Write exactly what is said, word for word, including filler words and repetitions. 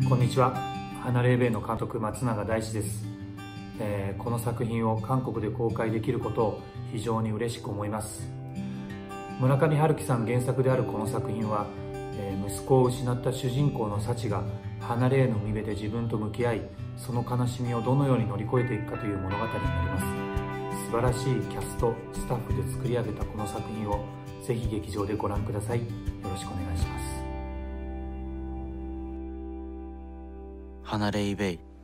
こんにちは。花レーベイの監督松永大志です、えー、この作品を韓国で公開できることを非常に嬉しく思います。村上春樹さん原作であるこの作品は、えー、息子を失った主人公の幸が花レーの海辺で自分と向き合い、その悲しみをどのように乗り越えていくかという物語になります。素晴らしいキャストスタッフで作り上げたこの作品をぜひ劇場でご覧ください。よろしくお願いします。 花レイベイ